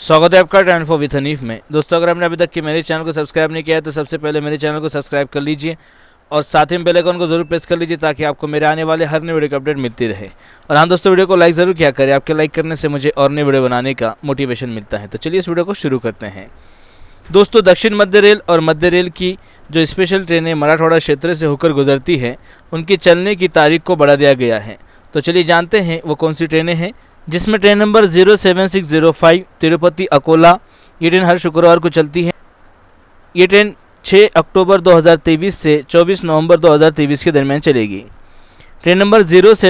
स्वागत है आपका ट्रेंड फॉर विथ हनीफ में। दोस्तों, अगर आपने अभी तक के मेरे चैनल को सब्सक्राइब नहीं किया है तो सबसे पहले मेरे चैनल को सब्सक्राइब कर लीजिए और साथ ही बेल आइकन को जरूर प्रेस कर लीजिए ताकि आपको मेरे आने वाले हर नए वीडियो की अपडेट मिलती रहे। और हाँ दोस्तों, वीडियो को लाइक ज़रूर किया करें, आपके लाइक करने से मुझे और नए वीडियो बनाने का मोटिवेशन मिलता है। तो चलिए इस वीडियो को शुरू करते हैं। दोस्तों, दक्षिण मध्य रेल और मध्य रेल की जो स्पेशल ट्रेनें मराठवाड़ा क्षेत्र से होकर गुजरती है उनकी चलने की तारीख को बढ़ा दिया गया है। तो चलिए जानते हैं वो कौन सी ट्रेनें हैं, जिसमें ट्रेन नंबर 07605 तिरुपति अकोला, ये ट्रेन हर शुक्रवार को चलती है। ये ट्रेन 6 अक्टूबर 2023 से 24 नवंबर 2023 के दरमियान चलेगी। ट्रेन नंबर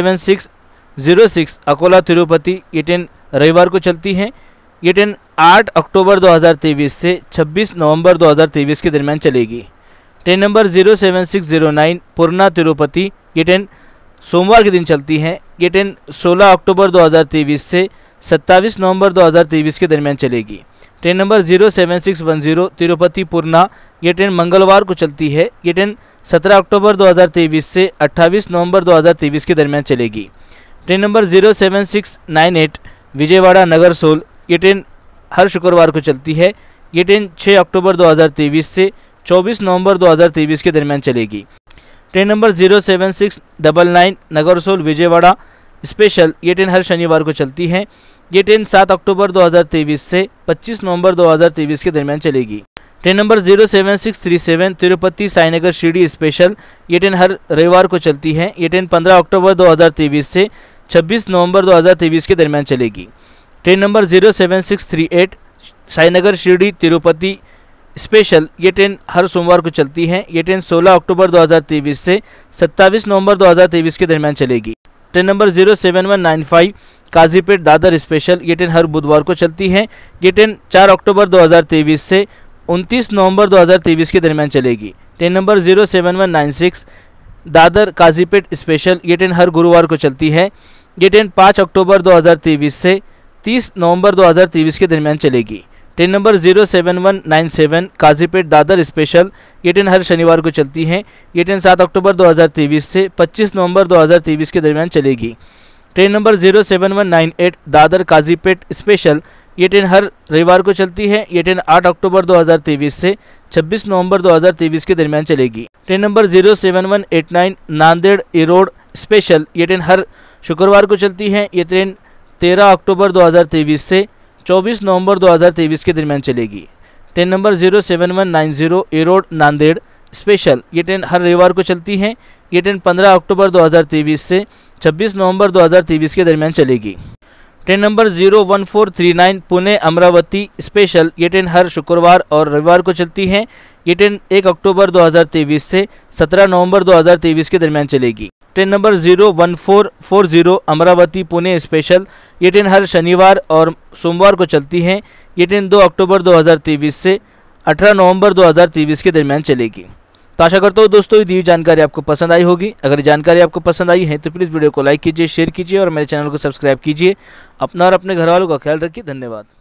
07606 अकोला तिरुपति, ये ट्रेन रविवार को चलती है। ये ट्रेन 8 अक्टूबर 2023 से 26 नवंबर 2023 के दरमियान चलेगी। ट्रेन नंबर 07609 पूर्णा तिरुपति, ये ट्रेन सोमवार के दिन चलती है। ये ट्रेन 16 अक्टूबर 2023 से 27 नवंबर 2023 के दरमियान चलेगी। ट्रेन नंबर 07610 तिरुपति पूर्णा, ये ट्रेन मंगलवार को चलती है। ये ट्रेन 17 अक्टूबर 2023 से 28 नवंबर 2023 के दरमियान चलेगी। ट्रेन नंबर 07698 विजयवाड़ा नगरसोल, ये ट्रेन हर शुक्रवार को चलती है। ये ट्रेन 6 अक्टूबर 2023 से 24 नवंबर 2023 के दरमियान चलेगी। Train number 07699 Nagarsol Vijayawada special, ये ट्रेन हर शनिवार को चलती है। ये ट्रेन 7 अक्टूबर 2023 से 25 नवंबर 2023 के दरमियान चलेगी। Train number 07637 Tirupati Sainagar Shirdi special, ये ट्रेन हर रविवार को चलती है। ये ट्रेन 15 अक्टूबर 2023 से 26 नवंबर 2023 के दरमियान चलेगी। Train number 07638 Sainagar Shirdi Tirupati special, ये ट्रेन हर सोमवार को चलती है। ये ट्रेन 16 अक्टूबर 2023 से 27 नवंबर 2023 के दरमियान चलेगी। Train number 07195 Kazipet Dadar special, ये ट्रेन हर बुधवार को चलती है। ये ट्रेन 4 अक्टूबर 2023 से 29 नवंबर 2023 के दरमियान चलेगी। Train number 07196 Dadar Kazipet special, ये ट्रेन हर गुरुवार को चलती है। ये ट्रेन 5 अक्टूबर 2023 से 30 नवंबर 2023 के दरमियान चलेगी। Train number 07197 Kazipet Dadar special, ये ट्रेन हर शनिवार को चलती है। ये ट्रेन 7 अक्टूबर 2023 से 25 नवंबर 2023 के दरमियान चलेगी। Train number 07198 Dadar Kazipet special, ये ट्रेन हर रविवार को चलती है। ये ट्रेन 8 अक्टूबर 2023 से 26 नवंबर 2023 के दरमियान चलेगी। Train number 07189 Nanded Erode special, ये ट्रेन हर शुक्रवार को चलती है। ये ट्रेन 13 अक्टूबर 2023 से 24 नवंबर 2023 के दरमियान चलेगी। Train number 07190 Erode Nanded special, ये ट्रेन हर रविवार को चलती है। ये ट्रेन 15 अक्टूबर 2023 से 26 नवंबर 2023 के दरमियान चलेगी। Train number 01439 Pune Amravati special, ये ट्रेन हर शुक्रवार और रविवार को चलती है। ये ट्रेन 1 अक्टूबर 2023 से 17 नवंबर 2023 के दरमियान चलेगी। Train number 01440 Amravati Pune special, ये ट्रेन हर शनिवार और सोमवार को चलती है। ये ट्रेन 2 अक्टूबर 2023 से 18 नवंबर 2023 के दरमियान चलेगी। तो आशा करता हूँ दोस्तों ये दी जानकारी आपको पसंद आई होगी। अगर ये जानकारी आपको पसंद आई है तो प्लीज़ वीडियो को लाइक कीजिए, शेयर कीजिए और मेरे चैनल को सब्सक्राइब कीजिए। अपना और अपने घर वालों का ख्याल रखिए। धन्यवाद।